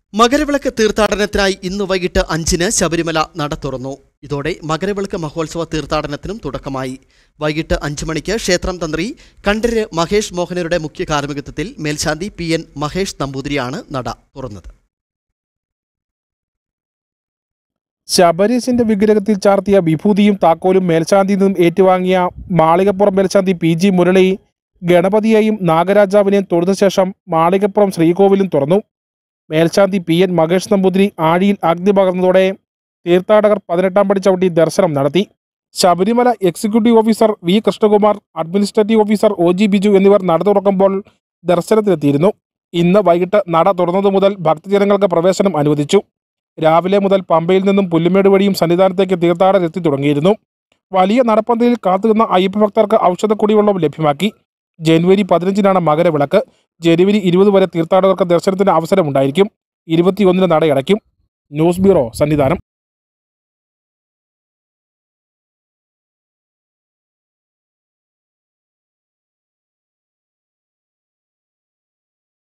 മകരവിളക്ക് തീർത്ഥാടനത്തിനായി ഇന്ന് വൈകിട്ട് 5-ന് ശബരിമല നട തുറന്നു. ഇതോടെ മകരവിളക്ക് മഹോത്സവ തീർത്ഥാടനത്തിനും തുടക്കമായി. വൈകിട്ട് 5 മണിക്ക് ക്ഷേത്രം തന്ത്രി കണ്ഠര് മഹേഷ് മോഹനരുടെ മുഖ്യ കാർമ്മികത്വത്തിൽ മേൽശാന്തി PN മഹേഷ് നമ്പൂതിരിയാണ് നട തുറന്നത്. ശബരീശന്റെ വിഗ്രഹത്തിൽ ചാർത്തിയ വിഭൂതിയും താക്കോലും മേൽശാന്തിയിൽ നിന്നും ഏറ്റുവാങ്ങിയ മാളികപ്പുറം മേൽശാന്തി PG മുരളി ഗണപതിയെയും നാഗരാജാവിനെയും തൊഴുത ശേഷം മാളികപ്പുറം ശ്രീകോവിലും തുറന്നു. മേൽശാന്തി PN മഹേഷ് നമ്പൂതിരി ആഴിയിൽ അഗ്നി പകർന്നതോടെ തീർത്ഥാടകർ 18-ാം പടി ചവിട്ടി ദർശനം നടത്തി. Sabarimala executive officer V Krishnakumar, administrative officer OG Biju എന്നിവർ നട തുറക്കുമ്പോൾ ദർശനത്തിനെത്തിയിരുന്നു. ഇന്ന് വൈകിട്ട് നട തുറന്നതു മുതൽ ഭക്തജനങ്ങൾക്ക് പ്രവേശനം അനുവദിച്ചു. രാവിലെ മുതൽ പമ്പയിൽ നിന്നും പുല്ലുമേട് വഴിയും സന്നിധാനത്തേക്ക് തീർത്ഥാടകർ എത്തി തുടങ്ങിയിരുന്നു. വലിയ നടപ്പന്തലിൽ കാത്തുനിന്ന അയ്യപ്പഭക്തർക്ക് ഔഷധ കുടിവെള്ളം ലഭ്യമാക്കി. ജനുവരി 15-നാണ് മകരവിളക്ക്. ജനുവരി 20 വരെ തീർത്ഥാടകർക്ക് ദർശനത്തിന് അവസരമുണ്ടായിരിക്കും. 21-ന് നടയടയ്ക്കും. News bureau, Sannidhanam.